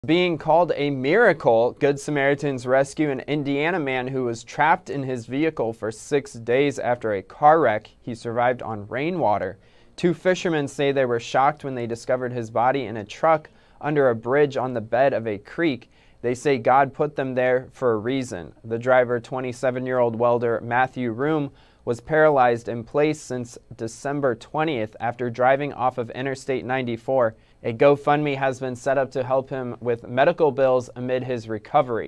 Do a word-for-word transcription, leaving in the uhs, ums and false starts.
Being called a miracle, Good Samaritans rescue an Indiana man who was trapped in his vehicle for six days after a car wreck. He survived on rainwater. Two fishermen say they were shocked when they discovered his body in a truck under a bridge on the bed of a creek. They say God put them there for a reason. The driver, twenty-seven-year-old welder Matthew Reum, was paralyzed in place since December twentieth after driving off of Interstate ninety-four. A GoFundMe has been set up to help him with medical bills amid his recovery.